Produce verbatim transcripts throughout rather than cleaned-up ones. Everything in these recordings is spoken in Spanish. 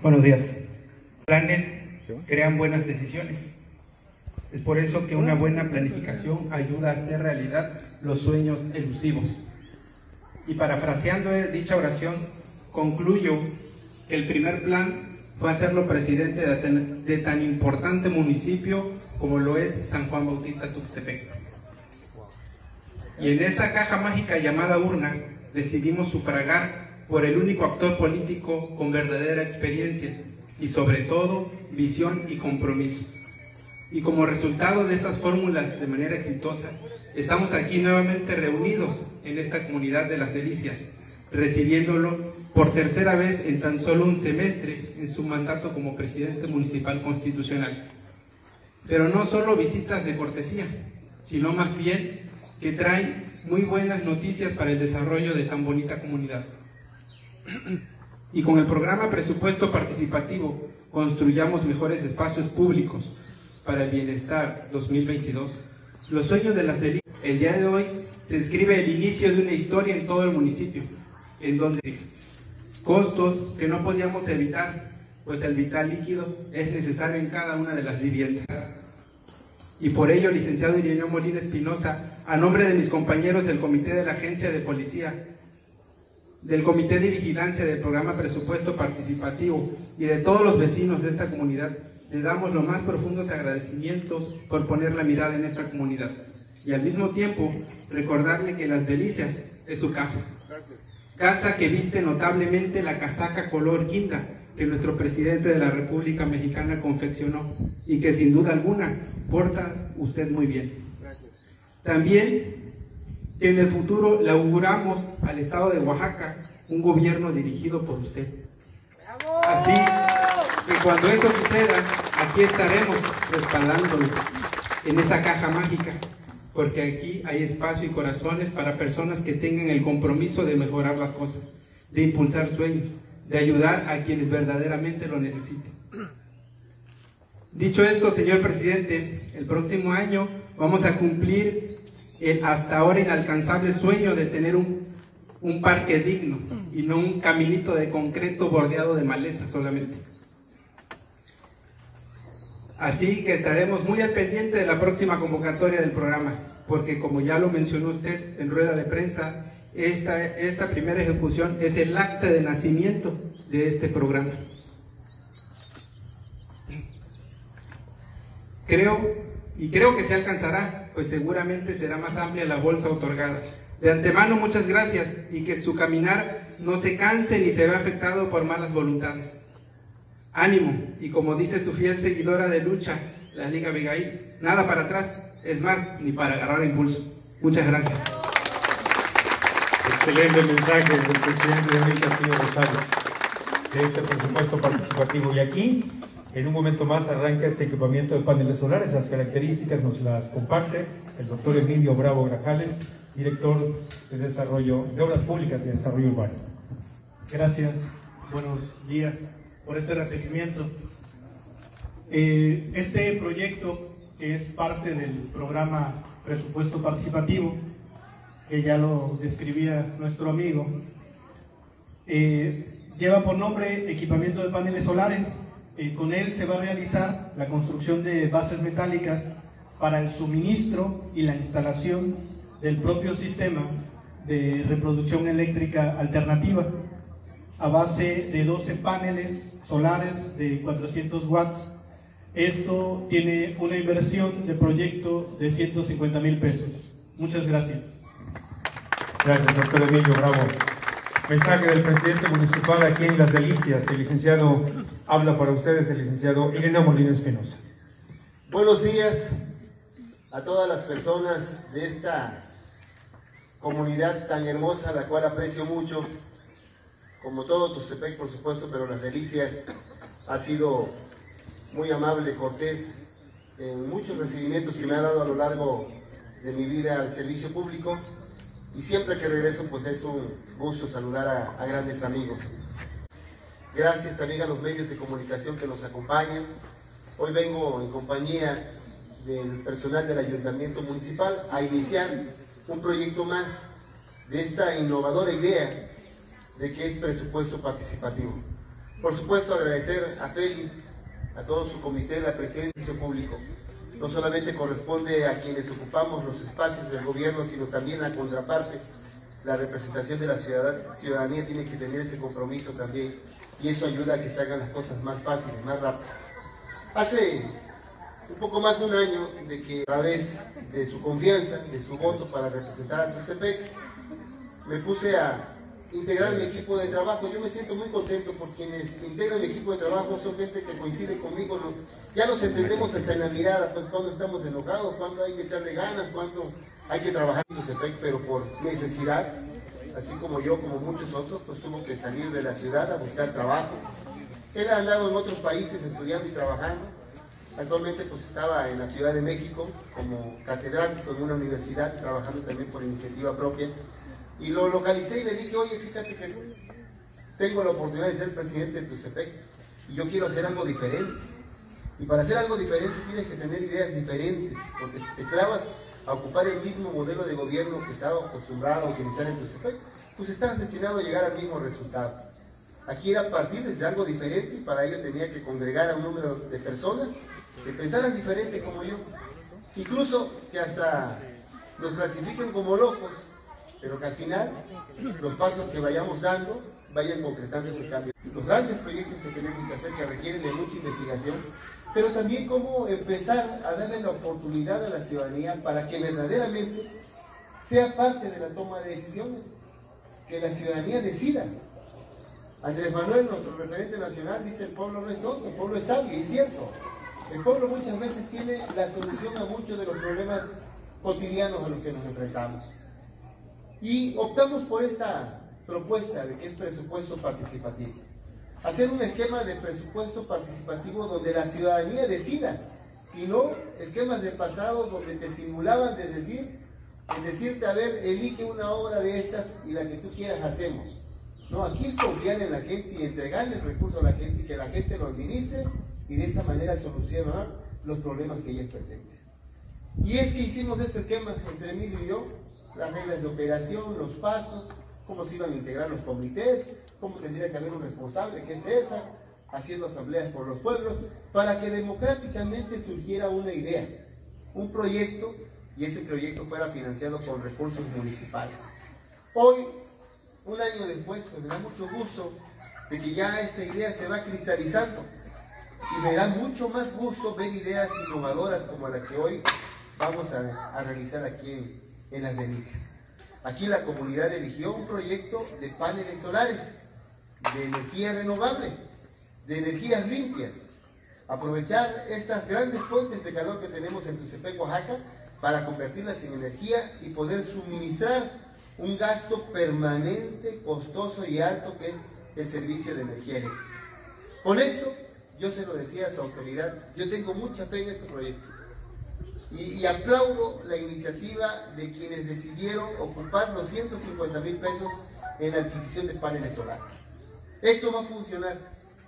Buenos días. Planes crean buenas decisiones. Es por eso que una buena planificación ayuda a hacer realidad los sueños elusivos. Y parafraseando dicha oración, concluyo que el primer plan fue hacerlo presidente de tan, de tan importante municipio como lo es San Juan Bautista Tuxtepec. Y en esa caja mágica llamada urna decidimos sufragar por el único actor político con verdadera experiencia y sobre todo visión y compromiso. Y como resultado de esas fórmulas de manera exitosa, estamos aquí nuevamente reunidos en esta comunidad de Las Delicias, recibiéndolo por tercera vez en tan solo un semestre en su mandato como presidente municipal constitucional. Pero no solo visitas de cortesía, sino más bien que traen muy buenas noticias para el desarrollo de tan bonita comunidad. Y con el programa Presupuesto Participativo Construyamos Mejores Espacios Públicos para el Bienestar dos mil veintidós, los sueños de Las Delicias. El día de hoy se escribe el inicio de una historia en todo el municipio, en donde costos que no podíamos evitar, pues el vital líquido es necesario en cada una de las viviendas. Y por ello, licenciado Ireneo Molina Espinosa, a nombre de mis compañeros del Comité de la Agencia de Policía, del Comité de Vigilancia del Programa Presupuesto Participativo y de todos los vecinos de esta comunidad, le damos los más profundos agradecimientos por poner la mirada en nuestra comunidad. Y al mismo tiempo, recordarle que Las Delicias es su casa. Gracias. Casa que viste notablemente la casaca color guinda que nuestro presidente de la República Mexicana confeccionó y que sin duda alguna porta usted muy bien. Gracias. También que en el futuro le auguramos al estado de Oaxaca un gobierno dirigido por usted. ¡Bravo! Así que cuando eso suceda, aquí estaremos respaldándolo en esa caja mágica, porque aquí hay espacio y corazones para personas que tengan el compromiso de mejorar las cosas, de impulsar sueños, de ayudar a quienes verdaderamente lo necesiten. Dicho esto, señor presidente, el próximo año vamos a cumplir el hasta ahora inalcanzable sueño de tener un, un parque digno y no un caminito de concreto bordeado de maleza solamente. Así que estaremos muy al pendiente de la próxima convocatoria del programa, porque como ya lo mencionó usted en rueda de prensa, esta, esta primera ejecución es el acta de nacimiento de este programa. Creo Y creo que se alcanzará, pues seguramente será más amplia la bolsa otorgada. De antemano, muchas gracias y que su caminar no se canse ni se vea afectado por malas voluntades. Ánimo, y como dice su fiel seguidora de lucha, la Liga Abigail, nada para atrás, es más, ni para agarrar impulso. Muchas gracias. Excelente mensaje del presidente Daniel Castillo Rosales de este presupuesto participativo. Y aquí, en un momento más, arranca este equipamiento de paneles solares. Las características nos las comparte el doctor Emilio Bravo Grajales, director de Desarrollo de Obras Públicas y Desarrollo Urbano. Gracias, buenos días por este recibimiento. Eh, este proyecto, que es parte del programa Presupuesto Participativo, que ya lo describía nuestro amigo, eh, lleva por nombre equipamiento de paneles solares. Eh, con él se va a realizar la construcción de bases metálicas para el suministro y la instalación del propio sistema de reproducción eléctrica alternativa a base de doce paneles solares de cuatrocientos watts. Esto tiene una inversión de proyecto de ciento cincuenta mil pesos. Muchas gracias. Gracias, doctor Emilio Bravo. Mensaje del presidente municipal aquí en Las Delicias. El licenciado habla para ustedes, el licenciado Ireneo Molina Espinosa. Buenos días a todas las personas de esta comunidad tan hermosa, la cual aprecio mucho, como todo Tuxtepec, por supuesto, pero Las Delicias ha sido muy amable, cortés, en muchos recibimientos que me ha dado a lo largo de mi vida al servicio público. Y siempre que regreso, pues es un gusto saludar a, a grandes amigos. Gracias también a los medios de comunicación que nos acompañan. Hoy vengo en compañía del personal del Ayuntamiento Municipal a iniciar un proyecto más de esta innovadora idea de que es presupuesto participativo. Por supuesto, agradecer a Feli, a todo su comité de la presidencia público. No solamente corresponde a quienes ocupamos los espacios del gobierno, sino también la contraparte. La representación de la ciudadanía tiene que tener ese compromiso también, y eso ayuda a que se hagan las cosas más fáciles, más rápido. Hace un poco más de un año de que, a través de su confianza, de su voto para representar a Tuxtepec, me puse a integrar mi equipo de trabajo. Yo me siento muy contento por quienes integran mi equipo de trabajo, son gente que coincide conmigo, ¿no? Ya nos entendemos hasta en la mirada, pues cuando estamos enojados, cuando hay que echarle ganas, cuando hay que trabajar en Tuxtepec, pero por necesidad, así como yo, como muchos otros, pues tuvo que salir de la ciudad a buscar trabajo. Él ha andado en otros países estudiando y trabajando. Actualmente pues estaba en la Ciudad de México como catedrático en una universidad, trabajando también por iniciativa propia. Y lo localicé y le dije, oye, fíjate que tengo la oportunidad de ser presidente de Tuxtepec y yo quiero hacer algo diferente. Y para hacer algo diferente tienes que tener ideas diferentes, porque si te clavas a ocupar el mismo modelo de gobierno que estaba acostumbrado a utilizar en Tuxtepec, pues estás destinado a llegar al mismo resultado. Aquí era partir desde algo diferente y para ello tenía que congregar a un número de personas que pensaran diferente como yo. Incluso que hasta nos clasifiquen como locos, pero que al final los pasos que vayamos dando vayan concretando ese cambio. Los grandes proyectos que tenemos que hacer, que requieren de mucha investigación, pero también cómo empezar a darle la oportunidad a la ciudadanía para que verdaderamente sea parte de la toma de decisiones, que la ciudadanía decida. Andrés Manuel, nuestro referente nacional, dice: el pueblo no es tonto, el pueblo es sabio, y es cierto. El pueblo muchas veces tiene la solución a muchos de los problemas cotidianos a los que nos enfrentamos. Y optamos por esta propuesta de que es presupuesto participativo. Hacer un esquema de presupuesto participativo donde la ciudadanía decida, y no esquemas del pasado donde te simulaban de decir, en decirte, a ver, elige una obra de estas y la que tú quieras hacemos. No, aquí es confiar en la gente y entregarle el recurso a la gente y que la gente lo administre y de esa manera solucionar los problemas que ellos presenten. Y es que hicimos este esquema entre Emilio y yo, las reglas de operación, los pasos, cómo se iban a integrar los comités, cómo tendría que haber un responsable, que es esa, haciendo asambleas por los pueblos, para que democráticamente surgiera una idea, un proyecto, y ese proyecto fuera financiado con recursos municipales. Hoy, un año después, pues me da mucho gusto de que ya esta idea se va cristalizando, y me da mucho más gusto ver ideas innovadoras como la que hoy vamos a, a realizar aquí en, en Las Delicias. Aquí la comunidad eligió un proyecto de paneles solares, de energía renovable, de energías limpias. Aprovechar estas grandes fuentes de calor que tenemos en Tuxtepec, Oaxaca, para convertirlas en energía y poder suministrar un gasto permanente, costoso y alto que es el servicio de energía eléctrica. Con eso, yo se lo decía a su autoridad, yo tengo mucha fe en este proyecto. Y, y aplaudo la iniciativa de quienes decidieron ocupar los ciento cincuenta mil pesos en la adquisición de paneles solares. Esto va a funcionar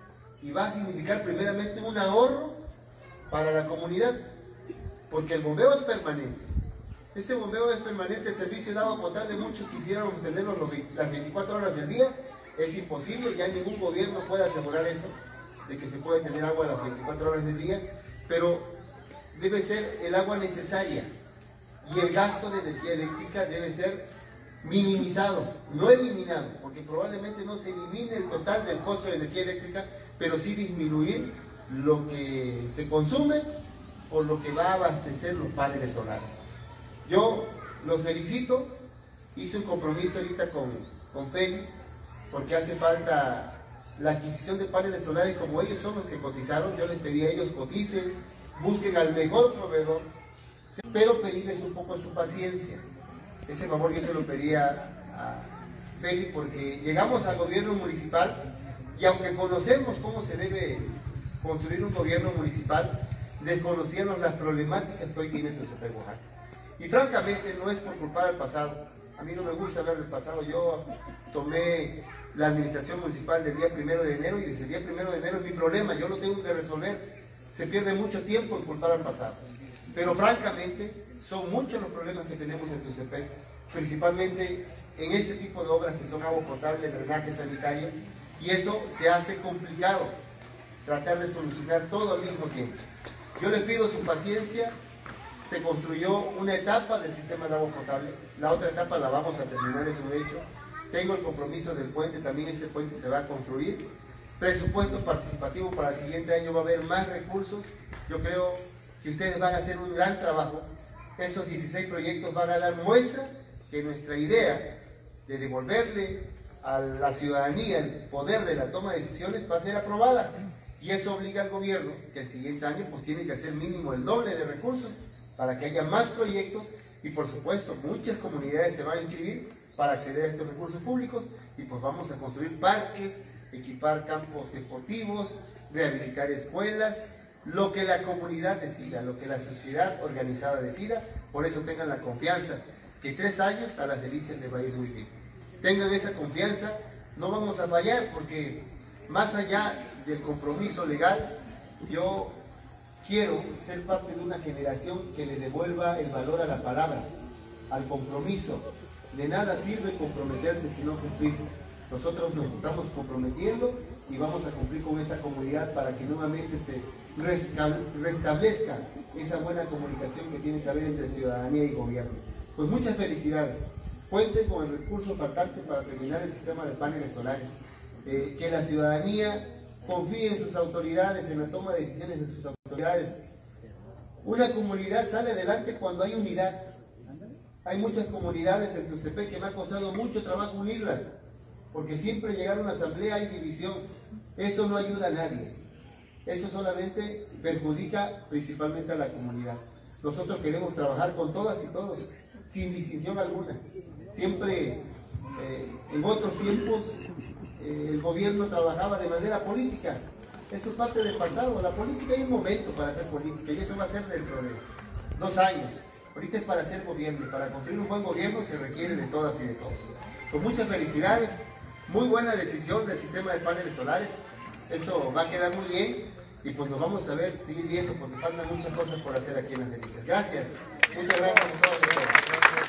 y va a significar primeramente un ahorro para la comunidad, porque el bombeo es permanente. Ese bombeo es permanente, el servicio de agua potable, muchos quisieran tenerlo las veinticuatro horas del día, es imposible, ya ningún gobierno puede asegurar eso, de que se puede tener agua las veinticuatro horas del día, pero debe ser el agua necesaria y el gasto de energía eléctrica debe ser minimizado, no eliminado, porque probablemente no se elimine el total del costo de energía eléctrica, pero sí disminuir lo que se consume por lo que va a abastecer los paneles solares. Yo los felicito, hice un compromiso ahorita con, con Feli, porque hace falta la adquisición de paneles solares, como ellos son los que cotizaron, yo les pedí a ellos coticen, busquen al mejor proveedor, pero pedirles un poco su paciencia. Ese favor yo se lo pedía a Feli porque llegamos al gobierno municipal y aunque conocemos cómo se debe construir un gobierno municipal, desconocíamos las problemáticas que hoy tiene Tuxtepec, Oaxaca. Y francamente no es por culpar al pasado, a mí no me gusta hablar del pasado, yo tomé la administración municipal del día primero de enero y desde el día primero de enero es mi problema, yo lo tengo que resolver. Se pierde mucho tiempo en culpar al pasado, pero francamente son muchos los problemas que tenemos en Tuxtepec, principalmente en este tipo de obras que son agua potable, drenaje sanitario, Y eso se hace complicado, tratar de solucionar todo al mismo tiempo. Yo les pido su paciencia. Se construyó una etapa del sistema de agua potable, la otra etapa la vamos a terminar, es un hecho. Tengo el compromiso del puente, también ese puente se va a construir. Presupuesto participativo para el siguiente año, va a haber más recursos. Yo creo que ustedes van a hacer un gran trabajo. Esos dieciséis proyectos van a dar muestra que nuestra idea de devolverle a la ciudadanía el poder de la toma de decisiones va a ser aprobada. Y eso obliga al gobierno que el siguiente año pues tiene que hacer mínimo el doble de recursos para que haya más proyectos y por supuesto muchas comunidades se van a inscribir para acceder a estos recursos públicos y pues vamos a construir parques, equipar campos deportivos, rehabilitar escuelas, lo que la comunidad decida, lo que la sociedad organizada decida. Por eso tengan la confianza que tres años a Las Delicias les va a ir muy bien. Tengan esa confianza, no vamos a fallar porque más allá del compromiso legal, yo quiero ser parte de una generación que le devuelva el valor a la palabra, al compromiso. De nada sirve comprometerse si no cumplir. Nosotros nos estamos comprometiendo y vamos a cumplir con esa comunidad para que nuevamente se restablezca esa buena comunicación que tiene que haber entre ciudadanía y gobierno. Pues muchas felicidades. Cuenten con el recurso faltante para terminar el sistema de paneles solares. Eh, que la ciudadanía confíe en sus autoridades, en la toma de decisiones de sus autoridades. Una comunidad sale adelante cuando hay unidad. Hay muchas comunidades en Tuxtepec que me ha costado mucho trabajo unirlas, porque siempre llegar a una asamblea hay división. Eso no ayuda a nadie. Eso solamente perjudica principalmente a la comunidad. Nosotros queremos trabajar con todas y todos, sin distinción alguna. Siempre, eh, en otros tiempos, eh, el gobierno trabajaba de manera política. Eso es parte del pasado. La política hay un momento para hacer política y eso va a ser dentro de dos años. Ahorita es para hacer gobierno y para construir un buen gobierno se requiere de todas y de todos. Con muchas felicidades, muy buena decisión del sistema de paneles solares. Esto va a quedar muy bien y pues nos vamos a ver, seguir viendo porque faltan muchas cosas por hacer aquí en Las Delicias. Gracias. Muchas gracias a todos y todas.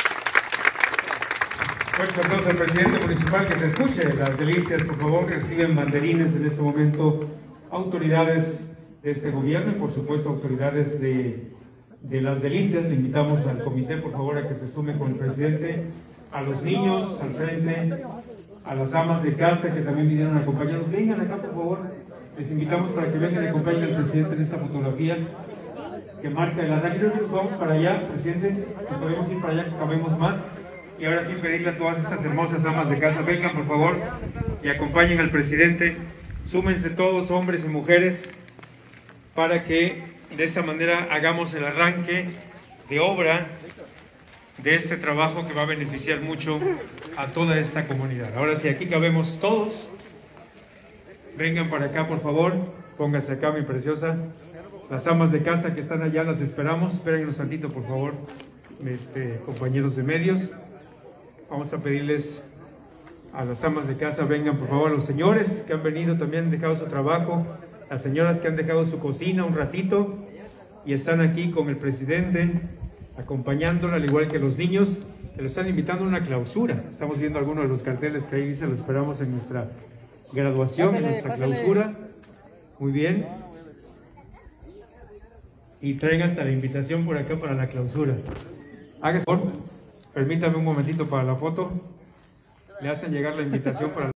Fuerte aplauso al presidente municipal, que se escuche. Las Delicias, por favor, que reciben banderines en este momento autoridades de este gobierno y por supuesto autoridades de, de Las Delicias. Le invitamos al comité, por favor, a que se sume con el presidente, a los niños al frente, a las amas de casa que también vinieron a acompañarnos. Vengan acá, por favor. Les invitamos para que vengan y acompañen al presidente en esta fotografía que marca el arranque. Creo que nos vamos para allá, presidente, que podemos ir para allá, que cabemos más. Y ahora sí pedirle a todas estas hermosas amas de casa, vengan por favor y acompañen al presidente. Súmense todos, hombres y mujeres, para que de esta manera hagamos el arranque de obra de este trabajo que va a beneficiar mucho a toda esta comunidad. Ahora sí, aquí cabemos todos. Vengan para acá, por favor. Pónganse acá, mi preciosa. Las amas de casa que están allá las esperamos. Espérennos tantito, por favor, este, compañeros de medios. Vamos a pedirles a las amas de casa, vengan por favor, a los señores que han venido también, han dejado su trabajo, las señoras que han dejado su cocina un ratito y están aquí con el presidente, acompañándolo, al igual que los niños, que lo están invitando a una clausura. Estamos viendo algunos de los carteles que ahí dice, lo esperamos en nuestra graduación, en nuestra clausura. Muy bien. Y traigan hasta la invitación por acá para la clausura. Hágase, por favor. Permítame un momentito para la foto. Le hacen llegar la invitación para